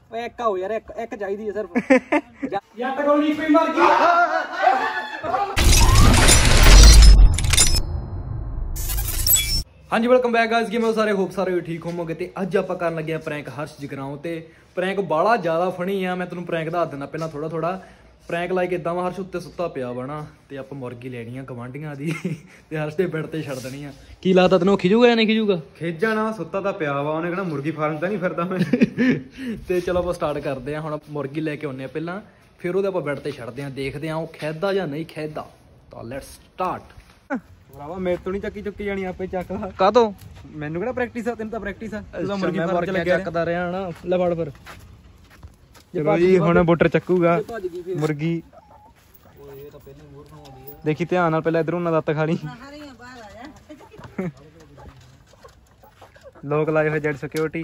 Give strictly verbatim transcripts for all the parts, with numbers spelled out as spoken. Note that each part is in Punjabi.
ਓਏ ਇੱਕ ਹੋ ਯਾਰ, ਇੱਕ ਇੱਕ ਚਾਹੀਦੀ ਹੈ ਸਿਰਫ। ਜੱਟ ਕੋਲ ਨਹੀਂ ਪਈ ਮਰ ਗਈ। ਹਾਂਜੀ ਵੈਲਕਮ ਬੈਕ ਗਾਇਸ, ਕਿਵੇਂ ਹੋ ਸਾਰੇ? ਹੋਪ ਸਾਰੇ ਠੀਕ ਹੋਵੋਗੇ। ਤੇ ਅੱਜ ਆਪਾਂ ਕਰਨ ਲੱਗੇ ਆ ਪ੍ਰੈਂਕ ਹਰਸ਼ ਜਗਰਾਉਂ ਤੇ। ਪ੍ਰੈਂਕ ਬਾਲਾ ਜ਼ਿਆਦਾ ਫਨੀ ਆ, ਮੈਂ ਤੈਨੂੰ ਪ੍ਰੈਂਕ ਦੱਸ ਦਿੰਦਾ ਪਹਿਲਾਂ ਥੋੜਾ ਥੋੜਾ। ਪ੍ਰੈਂਕ ਲਾਈਕ ਇਦਾਂ ਵਾ, ਹਰਸ਼ ਉੱਤੇ ਸੁੱਤਾ ਪਿਆ ਵਾ ਨਾ, ਤੇ ਆਪਾਂ ਮੁਰਗੀ ਲੈਣੀ ਆ ਗਵਾਂਢੀਆਂ ਦੀ ਤੇ ਹਰਸ਼ ਦੇ ਬੈੱਡ ਤੇ ਛੱਡ ਦੇਣੀ ਆ। ਕੀ ਲੱਗਦਾ ਤੈਨੂੰ, ਖਿਜੂਗਾ ਜਾਂ ਨਹੀਂ ਖਿਜੂਗਾ? ਖਿਜ ਜਾਣਾ, ਸੁੱਤਾ ਤਾਂ ਪਿਆ ਵਾ, ਉਹਨੇ ਕਹਿਣਾ ਮੁਰਗੀ ਫਾਰਮ ਤਾਂ ਨਹੀਂ ਫਿਰਦਾ ਮੈਂ। ਤੇ ਚਲੋ ਆਪਾਂ ਸਟਾਰਟ ਕਰਦੇ ਆ ਹੁਣ। ਮੁਰਗੀ ਲੈ ਕੇ ਆਉਂਦੇ ਆ ਪਹਿਲਾਂ, ਫਿਰ ਉਹਦੇ ਆਪਾਂ ਬੈੱਡ ਤੇ ਛੱਡਦੇ ਆ, ਦੇਖਦੇ ਆ ਉਹ ਖੈਦਾ ਜਾਂ ਨਹੀਂ ਖੈਦਾ। ਤਾਂ ਲੈਟਸ ਸਟਾਰਟ। ਭਰਾਵਾ ਮੇਰੇ ਤੋਂ ਨਹੀਂ ਚੱਕੀ ਚੁੱਕੀ ਜਾਣੀ, ਆਪੇ ਚੱਕਦਾ। ਕਾਹਤੋਂ? ਮੈਨੂੰ ਕਿਹੜਾ ਪ੍ਰੈਕਟਿਸ ਆ, ਤੈਨੂੰ ਤਾਂ ਪ੍ਰੈਕਟਿਸ ਆ। ਤੂੰ ਤਾਂ ਮੁਰਗੀ ਫਾਰਮ ਚ ਲੱਗਿਆ ਚੱਕਦਾ ਰਿਹਾ ਨਾ। ਲੈ ਫੜ ਫਿਰ। ਚਲੋ ਜੀ ਹੁਣ ਬੁੱਟਰ ਚੱਕੂਗਾ ਮੁਰਗੀ। ਦੇਖੀ ਧਿਆਨ ਨਾਲ, ਪਹਿਲਾਂ ਇਧਰੋਂ ਨਾ ਦੱਤ ਖਾ ਲਈ। ਲੋਕ ਲਾਏ ਹੋਏ ਜੈਡ ਸਿਕਿਉਰਿਟੀ।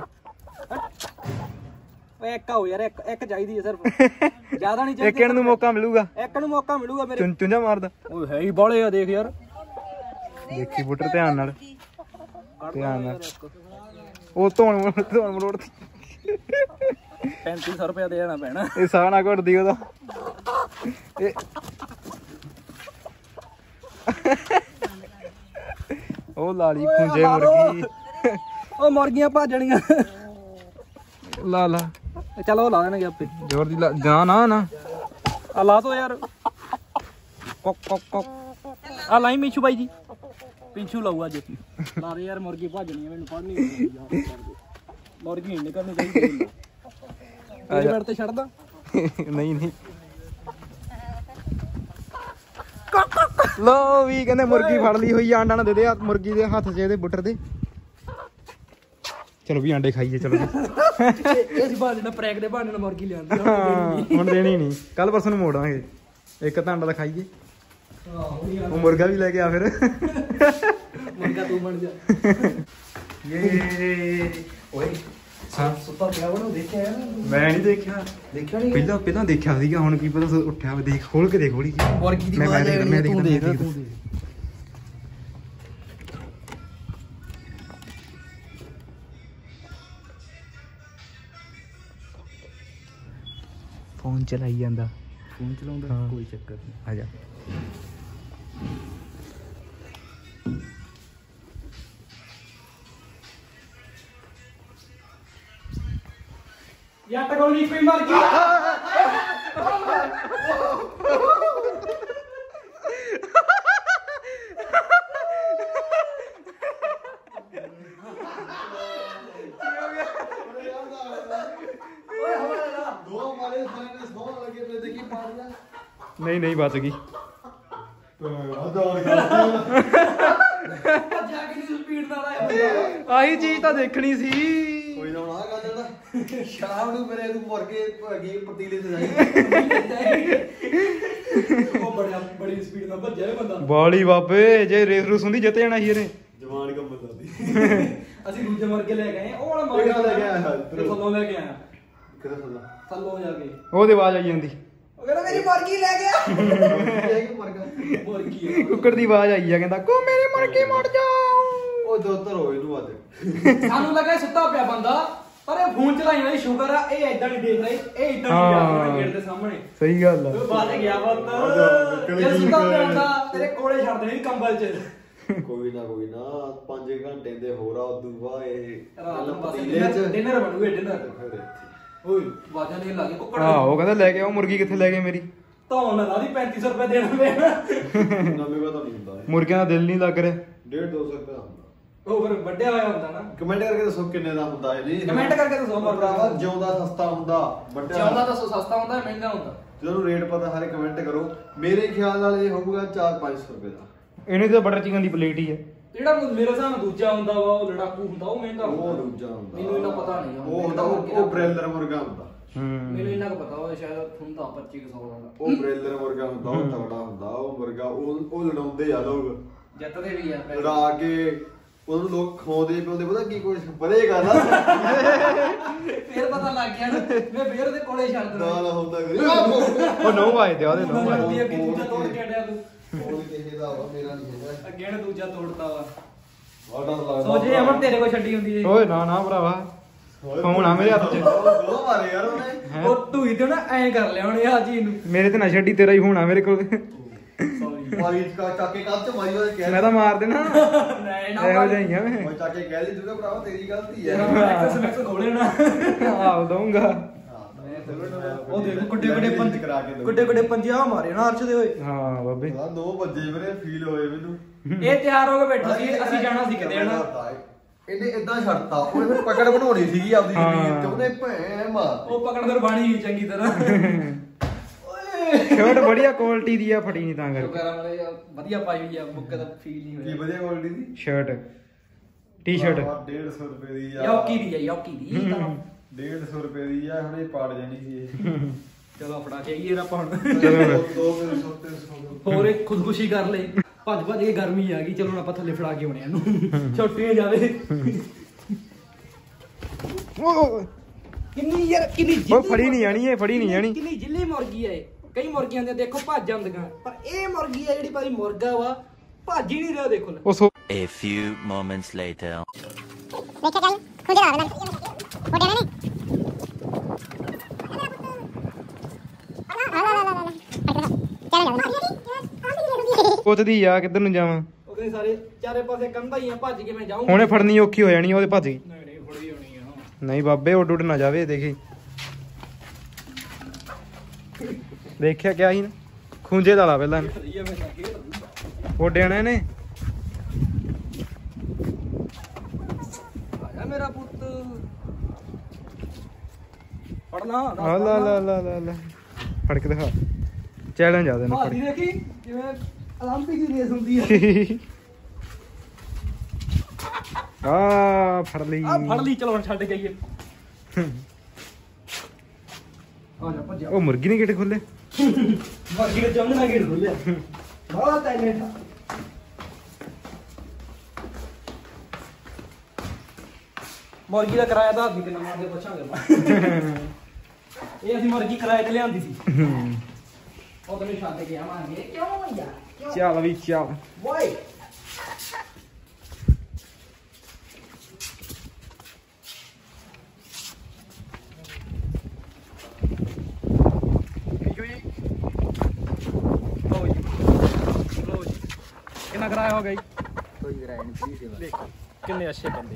ਓਏ ਇੱਕ ਹੋ ਯਾਰ, ਇੱਕ ਇੱਕ ਚਾਹੀਦੀ ਹੈ ਸਿਰਫ, ਜ਼ਿਆਦਾ ਨਹੀਂ ਚਾਹੀਦੀ। ਇੱਕ ਨੂੰ ਮੌਕਾ ਮਿਲੂਗਾ, ਇੱਕ ਨੂੰ ਮੌਕਾ ਮਿਲੂਗਾ ਮੇਰੇ। ਚੁੰ ਚੁੰਝਾ ਮਾਰਦਾ। ਓਏ ਹੈ ਹੀ ਬਾਲੇ ਆ, ਦੇਖ ਯਾਰ। ਦੇਖੀ ਬੁੱਟਰ ਧਿਆਨ ਨਾਲ, ਧਿਆਨ ਨਾਲ। ਉਹ ਧੋਣ ਧੋਣ ਮਰੋੜ ਪੈਂਤੀ ਸੌ ਰੁਪਇਆ ਦੇਣਾ ਪੈਣਾ। ਇਹ ਸਾਹ ਨਾ ਘੁੱਟਦੀ ਉਹਦਾ। ਇਹ ਉਹ ਲਾਲੀ ਖੁੰਝੇ ਮੁਰਗੀ। ਉਹ ਮੁਰਗੀਆਂ ਭੱਜਣੀਆਂ। ਲਾ ਲਾ, ਚਲੋ ਲਾ ਦੇਣਗੇ ਆਪੇ। ਜ਼ੋਰ ਦੀ ਲਾ ਜਾ ਨਾ ਨਾ। ਆ ਲਾ ਦੋ ਯਾਰ। Coke coke coke. ਆ ਲਾਈ ਮਿੰਸ਼ੂ ਬਾਈ ਜੀ, ਪਿੰਛੂ ਲਾਊਗਾ ਜੇ ਲਾ ਦੇ ਯਾਰ। ਮੁਰਗੀ ਭੱਜਣੀ ਆ, ਮੈਨੂੰ ਪੜ੍ਹਨੀ ਆਉਂਦੀ। ਮੁਰਗੀ ਨਹੀਂ ਨਿਕਲਣੀ ਚਾਹੀਦੀ। ਤੇਰੇ ਬੈਡ ਤੇ ਛੱਡਦਾ? ਨਹੀਂ ਨਹੀਂ। ਲੋ ਵੀ ਕਹਿੰਦੇ ਮੁਰਗੀ ਫੜ ਲਈ ਹੋਈ। ਆਂਡਾ ਨਾ ਦੇ ਦੇ ਮੁਰਗੀ ਦੇ ਹੱਥ 'ਚ, ਇਹਦੇ ਬੁੱਟਰ ਦੇ। ਚਲੋ ਵੀ ਆਂਡੇ ਖਾਈਏ। ਚਲੋ ਇਸ ਬਾਅਦ ਨਾ ਪ੍ਰੈਂਕ ਦੇ ਬਹਾਨੇ ਨਾਲ ਮੁਰਗੀ ਲਿਆਂਦੀ। ਹੁਣ ਦੇਣੀ ਨਹੀਂ, ਕੱਲ ਪਰਸੋਂ ਨੂੰ ਮੋੜਾਂਗੇ। ਇੱਕ ਤਾਂ ਆਂਡਾ ਤਾਂ ਖਾਈਏ। ਉਹ ਮੁਰਗਾ ਵੀ ਲੈ ਕੇ ਆ ਫਿਰ। ਮੁਰਗਾ ਤੂੰ ਬਣ ਜਾ। ਯੇ ਓਏ ਸੁੱਤਾ ਪਿਆ ਉਹਨੂੰ ਦੇਖਿਆ? ਮੈਂ ਨਹੀਂ ਦੇਖਿਆ। ਦੇਖਿਆ ਨਹੀਂ? ਪਹਿਲਾਂ ਪਹਿਲਾਂ ਦੇਖਿਆ ਸੀਗਾ, ਹੁਣ ਕੀ ਪਤਾ ਉੱਠਿਆ। ਦੇਖ ਖੋਲ ਕੇ ਦੇਖ ਹੌਲੀ। ਮੁਰਗੀ ਦੀ ਮੈਂ ਆਵਾਜ਼ ਦੇਖ ਮੈਂ ਦੇਖ ਤੂੰ ਦੇਖ ਦੇਖ ਤੂੰ ਦੇਖ। ਫੋਨ ਚਲਾਈ ਜਾਂਦਾ। ਫੋਨ ਚਲਾਉਂਦਾ, ਕੋਈ ਚੱਕਰ ਨਹੀਂ। ਆ ਜਾ। ਜੱਟ ਕੋਲ ਨਹੀਂ ਪਈ ਮਰ ਗਈ। ਨਹੀਂ ਨਹੀਂ ਬਚ ਗਈ। ਸਪੀਡ ਨਾਲ ਆਇਆ। ਆਹੀ ਚੀਜ਼ ਤਾਂ ਦੇਖਣੀ ਸੀ। ਕੋਈ ਨਾ ਆ ਗੱਲ ਨਾ, ਸ਼ਾਮ ਨੂੰ ਮੇਰੇ ਨੂੰ ਮੁਰਗੇ ਹੈਗੇ ਪਤੀਲੇ ਤੇ ਜਾਈ। ਉਹ ਬੜਾ ਬੜੀ ਸਪੀਡ ਨਾਲ ਭੱਜਿਆ ਇਹ ਬੰਦਾ। ਬਾਲੀ ਬਾਬੇ, ਜੇ ਰੇਸ ਰੂਸ ਹੁੰਦੀ ਜਿੱਤ ਜਾਣਾ ਸੀ ਇਹਨੇ। ਜਵਾਨ ਕੰਮ ਬੰਦੀ। ਅਸੀਂ ਦੂਜੇ ਮੁਰਗੇ ਲੈ ਗਏ, ਉਹ ਵਾਲਾ ਮੁਰਗਾ ਲੈ ਕੇ ਆਇਆ। ਥੱਲੋਂ ਲੈ ਕੇ ਆਇਆ, ਕਿਹਦਾ ਥੱਲਾ? ਥੱਲੋਂ ਜਾ ਕੇ। ਉਹਦੀ ਆਵਾਜ਼ ਆਈ ਜਾਂਦੀ। ਉਹ ਕਹਿੰਦਾ ਮੇਰੀ ਮੁਰਗੀ ਲੈ ਗਿਆ। ਇਹ ਕਿ ਮੁਰਗਾ ਮੁਰਗੀ ਹੈ। ਕੁੱਕੜ ਦੀ ਆਵਾਜ਼ ਆਈ ਆ, ਕਹਿੰਦਾ ਕੋ ਮੇਰੀ ਮੁਰਗੀ ਮਰ ਜਾ। ਉਹ ਦੋਤਰ ਹੋਏ ਨੂੰ ਅੱਜ। ਸਾਨੂੰ ਲੱਗਾ ਸੁੱਤਾ ਪਿਆ ਬੰਦਾ, ਪਰ ਇਹ ਫੋਨ ਚਲਾਈ ਨਾ, ਸ਼ੁਕਰ ਆ ਇਹ ਏਦਾਂ ਨਹੀਂ ਦੇਖ ਰਹੀ। ਇਹ ਏਦਾਂ ਨਹੀਂ ਜਾ ਰਿਹਾ ਗੇਟ ਦੇ ਸਾਹਮਣੇ। ਸਹੀ ਗੱਲ ਆ। ਉਹ ਬਾਤ ਗਿਆ ਪੁੱਤ, ਜੇ ਸੁੱਤਾ ਪਿਆ ਹੁੰਦਾ ਤੇਰੇ ਕੋਲੇ ਛੱਡ ਦੇਣੀ ਕੰਬਲ 'ਚ। ਕੋਈ ਨਾ ਕੋਈ ਨਾ, ਪੰਜ ਘੰਟੇ ਦੇ ਹੋਰ ਆ। ਉਦੋਂ ਬਾਅਦ ਇਹ ਰਾਤ ਨੂੰ ਬਸ ਪਤੀਲੇ ਚ ਡਿਨਰ ਬਣੂਗੇ, ਡਿਨਰ। ਫਿਰ ਇੱਥੇ ਓਏ ਵਾਜਾਂ ਨਹੀਂ ਲੱਗੇ ਕੁੱਕੜ। ਹਾਂ ਉਹ ਕਹਿੰਦਾ ਲੈ ਕੇ ਆਓ ਮੁਰਗੀ। ਕਿੱਥੇ ਲੈ ਗਏ ਮੇਰੀ? ਧੌਣ ਨਾ ਲਾਦੀ, ਪੈਂਤੀ ਸੌ ਰੁਪਏ ਦੇਣਾ ਪੈਣਾ। ਨਵੇਂ ਵਾ ਤਾਂ ਨਹੀਂ ਹੁੰਦਾ। ਮੁਰਗਿਆਂ ਦਾ ਦਿਲ ਨਹੀਂ ਲੱਗ ਰਿਹਾ। ਡੇਢ ਦੋ ਸੌ ਰੁਪਏ ਦਾ ਹੁੰਦਾ। ਉਹ ਫਿਰ ਵੱਡਿਆ ਹੋਇਆ ਹੁੰਦਾ ਨਾ। ਕਮੈਂਟ ਕਰਕੇ ਦੱਸੋ ਕਿੰਨੇ ਦਾ ਹੁੰਦਾ ਇਹ। ਨਹੀਂ ਕਮੈਂਟ ਕਰਕੇ ਦੱਸੋ। ਭਰਾਵਾ ਜਿਉਂਦਾ ਸਸਤਾ ਹੁੰਦਾ, ਵੱਡਾ ਜਿਉਂਦਾ ਤਾਂ ਸਸਤਾ ਹੁੰਦਾ, ਮਹਿੰਗਾ ਹੁੰਦਾ। ਜਦੋਂ ਰੇਟ ਪਤਾ ਸਾਰੇ ਕਮੈਂਟ ਕਰੋ। ਮੇਰੇ ਖਿਆਲ ਨਾਲ ਇਹ ਹੋਊਗਾ ਚਾਰ ਪੰਜ ਸੌ ਰੁਪਏ ਦਾ। ਇਹਨੇ ਤਾਂ ਬਟਰ ਚਿਕਨ ਦੀ ਪਲੇਟ ਹੀ ਹੈ। ਜਿਹੜਾ ਮੇਰੇ ਹਿਸਾਬ ਨਾਲ ਦੂਜਾ ਹੁੰਦਾ ਵਾ, ਉਹ ਲੜਾਕੂ ਹੁੰਦਾ, ਉਹ ਮਹਿੰਗਾ ਹੁੰਦਾ। ਉਹ ਦੂਜਾ ਹੁੰਦਾ, ਮੈਨੂੰ ਇਹਨਾਂ ਪਤਾ ਨਹੀਂ। ਉਹ ਹੁੰਦਾ ਉਹ ਬ੍ਰੈਲਰ ਮੁਰਗਾ ਹੁੰਦਾ। ਮੈਨੂੰ ਇਹਨਾਂ ਕੋ ਪਤਾ ਹੋਵੇ, ਸ਼ਾਇਦ ਹੁੰਦਾ ਪੱਚੀ ਸੌ ਦਾ। ਉਹ ਬ੍ਰੈਲਰ ਮੁਰਗਾ ਹੁੰਦਾ, ਉਹ ਤਗੜਾ ਹੁੰਦਾ। ਉਹ ਮੁਰਗਾ ਉਹ ਉਹ ਲੜਾਉਂਦੇ ਆ ਲੋਕ, ਜਿੱਤਦੇ ਵੀ ਆ। ਲੜਾ ਕੇ ਉਹਨੂੰ ਲੋਕ ਖਾਉਂਦੇ ਪਿਉਂਦੇ। ਪਤਾ ਕੀ ਕੁਝ ਬਰੇਗਾ ਨਾ। ਫੇਰ ਪਤਾ ਲੱਗ ਗਿਆ ਨਾ, ਮੈਂ ਫੇਰ ਉਹਦੇ ਕੋਲੇ ਛੱਡ ਦਿੰਦਾ। ਨਾਲ ਹੁੰਦਾ ਉਹ ਨੋ ਵਾਏ ਤੇ ਉਹਦੇ ਨੋ ਵਾਏ। ਅੱਗੇ ਦੂਜਾ ਤੋੜ ਕੇ ਅੜਿਆ ਤੂੰ। ਉਹ ਕਿਸੇ ਦਾ ਵਾ, ਮੇਰਾ ਨਹੀਂ ਹੈਗਾ। ਅੱਗੇ ਨੇ ਦੂਜਾ ਤੋੜਤਾ ਵਾ। ਆਡਾ ਲੱਗਦਾ। ਸੋਚੇ ਅਮਨ ਤੇਰੇ ਕੋਲ ਛੱਡੀ ਹੁੰਦੀ ਏ। ਓਏ ਨਾ ਨਾ ਭਰਾਵਾ, ਫੋਨ ਆ ਮੇਰੇ ਹੱਥ 'ਚ ਦੋ ਮਾਰੇ ਯਾਰ ਉਹਨੇ ਉਹ ਤੂੰ ਹੀ ਤੇ ਨਾ ਐਂ ਕਰ ਲਿਆ ਉਹਨੇ ਆ ਚੀਜ਼ ਨੂੰ। ਮੇਰੇ ਤੇ ਨਾ ਛੱਡੀ, ਤੇਰਾ ਹੀ ਫੋਨ ਆ ਮੇਰੇ ਕੋਲ। ਮਾਰੀ ਚਾਕੇ ਕੱਲ ਚ ਮਾਰੀ ਉਹਦੇ ਕਹਿ ਮੈਂ ਤਾਂ ਮਾਰ ਦੇਣਾ ਨਹੀਂ ਨਾ ਇਹੋ ਜਿਹੀਆਂ ਮੈਂ ਉਹ ਚਾਕੇ ਕਹਿ ਦੀ ਤੂੰ ਭਰਾਵਾ ਤੇਰੀ ਗਲਤੀ ਹੈ ਐਕਸ ਮੈਕਸ ਖੋਲੇ ਨਾ ਆਪ ਦਊਂਗਾ। ਉਹ ਦੇਖੋ ਕੁੱਡੇ ਕੁੱਡੇ ਪੰਜ ਕੁੱਡੇ ਕੁੱਡੇ ਪੰਜਾਹ ਮਾਰੇ ਨਾ ਅਰਸ਼ ਦੇ ਹੋਏ। ਹਾਂ ਬਾਬੇ ਦੋ ਵੱਜੇ ਵੀਰੇ ਫੀਲ ਹੋਏ ਮੈਨੂੰ। ਇਹ ਤਿਆਰ ਹੋ ਕੇ ਬੈਠਾ ਸੀ, ਅਸੀਂ ਜਾਣਾ ਸੀ ਕਿਤੇ ਹਨਾ। ਇਹਨੇ ਇਦਾਂ ਛੱਡਤਾ, ਉਹਨੇ ਫਿਰ ਪਕੜ ਬਣਾਉਣੀ ਸੀਗੀ ਆਪਦੀ ਜ਼ਮੀਨ ਤੇ, ਉਹਨੇ ਭੈਣ ਮਾਰ ਉਹ ਪਕੜ ਕਰ ਬਾਣੀ ਗਈ ਚੰਗੀ ਤਰ੍ਹਾਂ। ਸ਼ਰਟ ਬੜੀਆ ਕੁਆਲਿਟੀ ਦੀ ਆ, ਫਟੀ ਨਹੀਂ ਤਾਂ ਕਰਕੇ। ਵਗੈਰਾ ਵਾਲੇ ਵਧੀਆ ਪਾਈ ਹੋਈ ਆ, ਮੁੱਕੇ ਦਾ ਫੀਲ ਨਹੀਂ ਕੀ ਹੋਇਆ। ਵਧੀਆ ਕੁਆਲਿਟੀ ਦੀ ਸ਼ਰਟ ਟੀ-ਸ਼ਰਟ ਡੇਢ ਸੌ ਰੁਪਏ ਦੀ ਆ। ਯੌਕੀ ਦੀ ਆ, ਯੌਕੀ ਦੀ ਤਾਂ ਡੇਢ ਸੌ ਰੁਪਏ ਦੀ ਆ, ਹੁਣੇ ਪਾੜ ਜਾਣੀ ਸੀ ਇਹ। ਚਲੋ ਫੜਾ ਕੇ ਆਈਏ ਆਪਾਂ ਹੁਣ। ਦੋ ਤਿੰਨ ਸੌ ਤਿੰਨ ਸੌ ਹੋਰ ਇੱਕ ਖੁਦਕੁਸ਼ੀ ਕਰ ਲਈ, ਭੱਜ ਭੱਜ ਕੇ ਗਰਮੀ ਆ ਗਈ। ਚਲੋ ਹੁਣ ਆਪਾਂ ਥੱਲੇ ਫੜਾ ਕੇ ਆਉਣੇ ਇਹਨੂੰ, ਛੁੱਟੀ ਜਾਵੇ। ਕਿੰਨੀ ਯਾਰ ਕਿੰਨੀ ਉਹ ਫੜੀ ਨਹੀਂ ਜਾਣੀ, ਇਹ ਫੜੀ ਨਹੀਂ ਜਾਣੀ। ਕਿੰਨੀ ਜਿੱਲੀ ਮੁਰਗੀ ਆ ਇਹ। ਕਈ ਮੁਰਗੀਆਂ ਦੇ ਦੇਖੋ ਭੱਜ ਜਾਂਦੀਆਂ, ਪਰ ਇਹ ਮੁਰਗੀ ਆ ਜਿਹੜੀ ਭਾਈ ਮੁਰਗਾ ਵਾ ਭੱਜ ਹੀ ਨਹੀਂ ਰਿਹਾ। ਦੇਖੋ ਉਹ ਸੋ A few moments later. ਦੇਖਿਆ ਜਾਈ ਖੁੰਝੇ ਲਾ ਦੇਣਾ ਫੋਟੇ ਨੇ ਆ ਲਾ ਲਾ ਲਾ ਲਾ ਚੱਲ ਜਾ ਪੁੱਤਦੀ ਆ ਕਿੱਧਰ ਨੂੰ ਜਾਵਾਂ। ਉਹ ਕਹਿੰਦੇ ਸਾਰੇ ਚਾਰੇ ਪਾਸੇ ਕੰਧਾਂ ਹੀ ਆ, ਭੱਜ ਕੇ ਮੈਂ ਜਾਊਂਗਾ। ਹੁਣੇ ਫੜਨੀ ਔਖੀ ਹੋ ਜਾਣੀ, ਉਹਦੇ ਭੱਜ ਗਈ। ਨਹੀਂ ਨਹੀਂ ਫੜੀ ਹੋਣੀ ਆ। ਨਹੀਂ ਬਾਬੇ ਉੱਡ ਉੱਡ ਨਾ ਜਾਵੇ। ਦੇਖੀ ਦੇਖਿਆ ਕਿਆ ਸੀ ਨਾ, ਖੂੰਜੇ ਦਾ ਲਾ ਪਹਿਲਾਂ ਉੱਡ ਜਾਣਾ ਇਹਨੇ। ਆਜਾ ਮੇਰਾ ਪੁੱਤ, ਫੜਨਾ ਆ ਲਾ ਲਾ ਲਾ ਲਾ ਲਾ ਫੜ ਕੇ ਦਿਖਾ, ਚੈਲੰਜ ਆ ਦੇਣਾ। ਭਾਜੀ ਦੇਖੀ ਜਿਵੇਂ 올림픽 ਦੀ ਰੇਸ ਹੁੰਦੀ ਹੈ। ਆ ਫੜ ਲਈ ਆ ਫੜ ਲਈ, ਚਲੋ ਹੁਣ ਛੱਡ ਕੇ ਆਈਏ। ਆ ਜਾ ਭੱਜਿਆ। ਉਹ ਮੁਰਗੀ ਨੇ ਗੇਟ ਖੋਲੇ। ਬਾਕੀ ਦੇ ਜੰਮ ਨਾ ਗੇੜ ਖੋਲਿਆ। ਬਹੁਤ ਟੈਲੈਂਟ ਆ। ਮੁਰਗੀ ਦਾ ਕਿਰਾਇਆ ਦਾ ਕਿੰਨਾ ਮਾਰਦੇ ਪੁੱਛਾਂਗੇ। ਇਹ ਅਸੀਂ ਮੁਰਗੀ ਕਿਰਾਏ ਤੇ ਲਿਆਂਦੀ ਸੀ, ਉਹ ਤੈਨੂੰ ਛੱਡ ਕੇ ਆਵਾਂਗੇ। ਕਿਉਂ ਯਾਰ ਕਿਉਂ ਚੱਲ ਵੀ ਚੱਲ। ਓਏ कितना किराया हो गई? कोई किराया नहीं, देख कितने अच्छे बंदे।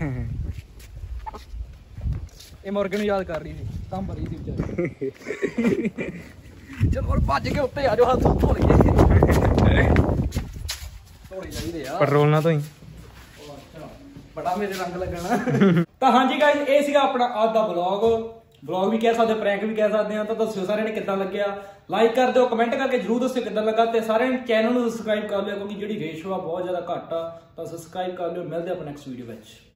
ये मुर्गे ਨੂੰ याद कर रही थी, काम भरी थी बेचारी। चलो और भज के उत्ते आ जाओ, हाथ धो लइए। धोने चाहिए यार, ਪੈਟਰੋਲ ਨਾ ਧੋਈ। बड़ा मेरे रंग लगना। ਤਾਂ ਹਾਂਜੀ ਗਾਇਸ, ਇਹ ਸੀਗਾ ਆਪਣਾ ਅੱਜ ਦਾ ਵਲੌਗ। ਵਲੌਗ ਵੀ ਕਹਿ ਸਕਦੇ, ਪ੍ਰੈਂਕ ਵੀ ਕਹਿ ਸਕਦੇ ਆ। ਤਾਂ ਦੱਸਿਓ ਸਾਰਿਆਂ ਨੇ ਕਿੱਦਾਂ ਲੱਗਿਆ, ਲਾਈਕ ਕਰ ਦਿਓ, ਕਮੈਂਟ ਕਰਕੇ ਜਰੂਰ ਦੱਸਿਓ ਕਿੱਦਾਂ ਲੱਗਾ। ਤੇ ਸਾਰਿਆਂ ਨੇ ਚੈਨਲ ਨੂੰ ਸਬਸਕ੍ਰਾਈਬ ਕਰ ਲਿਓ, ਕਿਉਂਕਿ ਜਿਹੜੀ ਰੇਸ਼ੋ ਆ ਬਹੁਤ ਜ਼ਿਆਦਾ ਘੱਟ ਆ। ਤਾਂ ਸਬਸਕ੍ਰਾਈਬ ਕਰ ਲਿਓ। ਮਿਲਦੇ ਆਪਾਂ ਨੈਕਸਟ ਵੀਡੀਓ ਵਿੱਚ।